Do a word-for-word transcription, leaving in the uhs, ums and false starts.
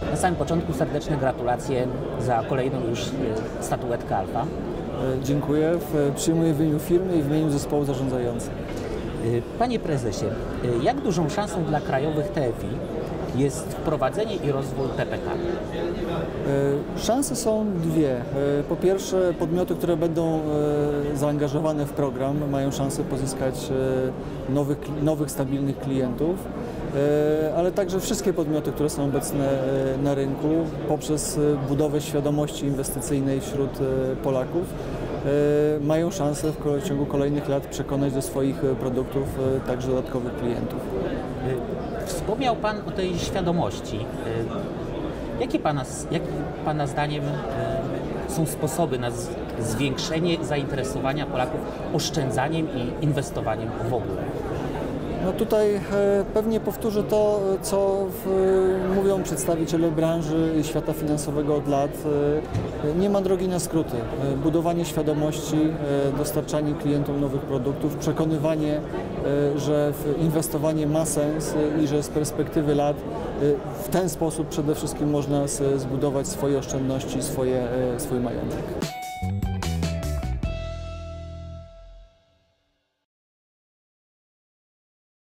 Na samym początku serdeczne gratulacje za kolejną już statuetkę Alfa. Dziękuję. Przyjmuję w imieniu firmy i w imieniu zespołu zarządzającego. Panie prezesie, jak dużą szansą dla krajowych T F I jest wprowadzenie i rozwój P P K? Szanse są dwie. Po pierwsze, podmioty, które będą zaangażowane w program, mają szansę pozyskać nowych, nowych stabilnych klientów, ale także wszystkie podmioty, które są obecne na rynku, poprzez budowę świadomości inwestycyjnej wśród Polaków, mają szansę w ciągu kolejnych lat przekonać do swoich produktów także dodatkowych klientów. Wspomniał Pan o tej świadomości. Jakie Pana, jakie Pana zdaniem są sposoby na zwiększenie zainteresowania Polaków oszczędzaniem i inwestowaniem w ogóle? No tutaj pewnie powtórzę to, co w, mówią przedstawiciele branży i świata finansowego od lat. Nie ma drogi na skróty. Budowanie świadomości, dostarczanie klientom nowych produktów, przekonywanie, że inwestowanie ma sens i że z perspektywy lat w ten sposób przede wszystkim można zbudować swoje oszczędności, swoje, swój majątek.